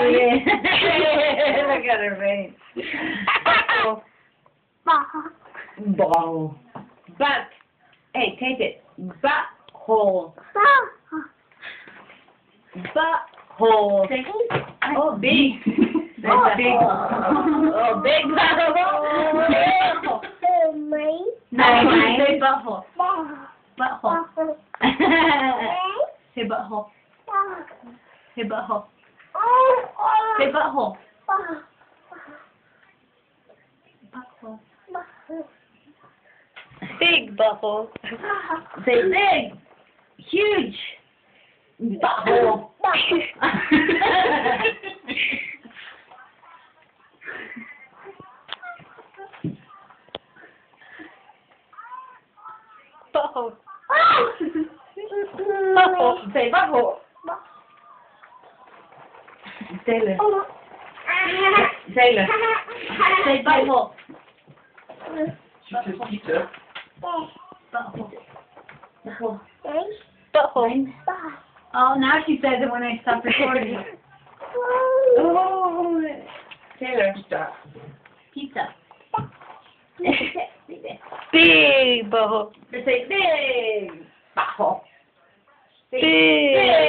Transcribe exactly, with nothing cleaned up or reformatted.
yeah. Look at her face. Ball. Butt. Hey, taste it. Butthole. Butthole. Oh, big. Oh, big. Oh, big butthole. No, say butthole. Butthole. Say butthole. Say butthole. Say butthole. Butthole. Big butthole. Say big. Huge. Butthole. Butthole. Butthole. Say butthole. Taylor. Taylor. Say butthole. She says pizza. Butthole. Butthole. Butthole. Oh, now she says it when I stop recording. Oh, Taylor. Pizza. Pizza. Big butthole. Say big. Butthole. Say Big. big.